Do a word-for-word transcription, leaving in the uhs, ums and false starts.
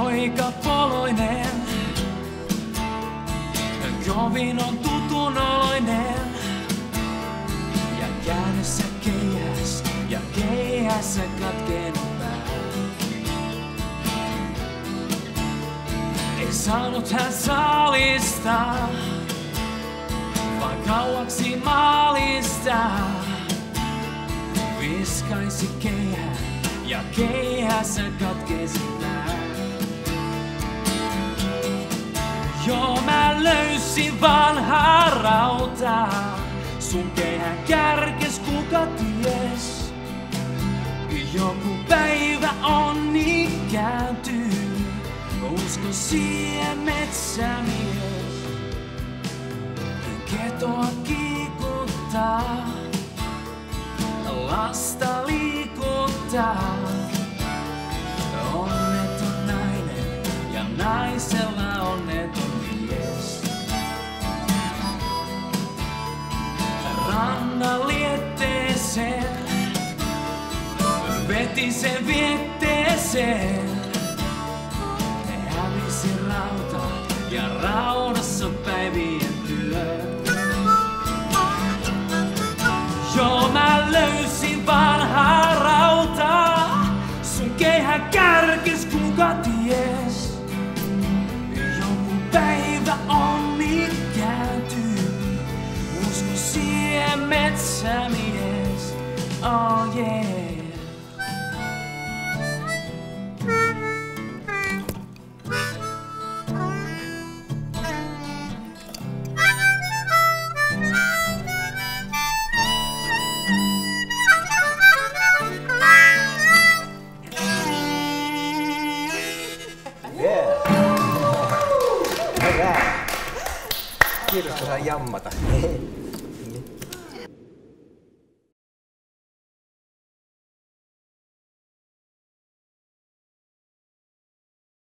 poika poloinen, kovin on tutun oloinen. Ja käänössä keihäs, ja keihässä katkenut pää. Ei saanut hän saalistaa, vaan kauaksi maalistaa. Viskaisi keihään, ja keihässä katkesi pää. Joo, mä löysin vanhaa rautaa, sun keihään kärkes kuka ties. Joku päivä onni kääntyy, usko siihen metsämies. Ketoa kiikuttaa, lasta liikuttaa. Onneton nainen ja naisella onneton mies. Rannan lietteeseen, veti sen vietteeseen. Ne hävisi rauta ja raudassa päivien työ. Joo, mä löysin vanhaa rautaa, sun keihään kärkes kuka ties. Joku päivä onni kääntyy, usko siihen metsämies. Oh yeah. Kiitos, kun sain jammata.